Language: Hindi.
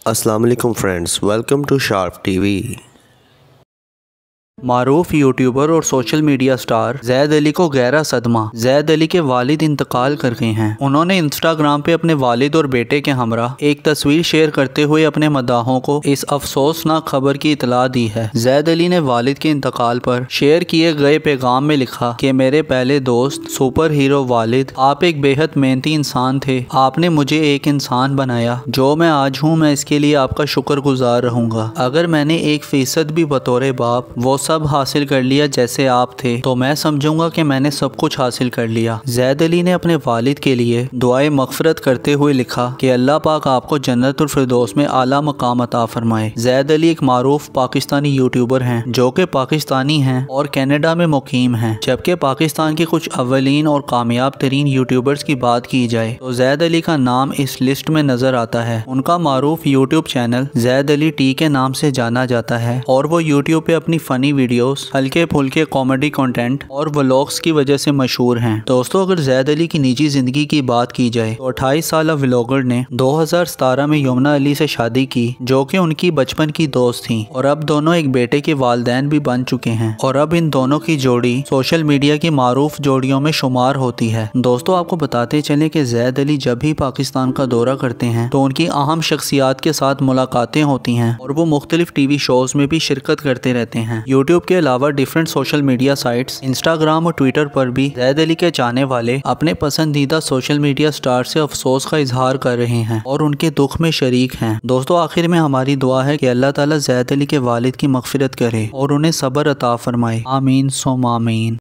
अस्सलाम वालेकुम friends, welcome to Sharp TV. मारूफ यूट्यूबर और social media star Zaid Ali को गहरा सदमा। जैद अली के वालिद इंतकाल कर गए हैं। उन्होंने इंस्टाग्राम पे अपने वालिद और बेटे के हमरा एक तस्वीर शेयर करते हुए अपने मदाहों को इस अफसोसनाक खबर की इतला दी है। जैद अली ने वालिद के इंतकाल पर शेयर किए गए पैगाम में लिखा कि मेरे पहले दोस्त सुपर हीरो वालिद, आप एक बेहद मेहनती इंसान थे। आपने मुझे एक इंसान बनाया जो मैं आज हूँ। मैं इसके लिए आपका शुक्रगुजार रहूंगा। अगर मैंने 1% भी बतौर बाप वो सब हासिल कर लिया जैसे आप थे तो मैं समझूंगा कि मैंने सब कुछ हासिल कर लिया। जैद अली ने अपने वालिद के लिए दुआए मगफरत करते हुए लिखा कि अल्लाह पाक आपको जन्नतुल फिरदौस में आला मकाम अता फरमाए। जैद अली एक मारूफ पाकिस्तानी यूट्यूबर हैं जो कि पाकिस्तानी हैं और कनाडा में मुकीम हैं। जबकि पाकिस्तान के कुछ अव्वलीन और कामयाब तरीन यूट्यूबर्स की बात की जाए तो जैद अली का नाम इस लिस्ट में नजर आता है। उनका मारूफ YouTube channel Zaid Ali T के नाम से जाना जाता है और वो यूट्यूब पे अपनी फनी वीडियोस, हल्के फुल्के कॉमेडी कंटेंट और व्लॉग्स की वजह से मशहूर हैं। दोस्तों, अगर जैद अली की निजी जिंदगी की बात की जाए तो 28 साल व्लॉगर ने 2017 में यमुना अली से शादी की जो कि उनकी बचपन की दोस्त थी और अब दोनों एक बेटे के वालिदैन भी बन चुके हैं और अब इन दोनों की जोड़ी सोशल मीडिया की मारूफ जोड़ियों में शुमार होती है। दोस्तों, आपको बताते चले कि जैद अली जब भी पाकिस्तान का दौरा करते हैं तो उनकी अहम शख्सियात के साथ मुलाकातें होती हैं और वो मुख्तलिफ टीवी शोज में भी शिरकत करते रहते हैं। यूट्यूब के अलावा different social media sites Instagram और ट्विटर पर भी जैद अली के चाहने वाले अपने पसंदीदा सोशल मीडिया स्टार से अफसोस का इजहार कर रहे हैं और उनके दुख में शरीक हैं। दोस्तों, आखिर में हमारी दुआ है कि अल्लाह ताला जैद अली के वालिद की मगफिरत करे और उन्हें सब्र अता फरमाए। आमीन सुम्मा आमीन।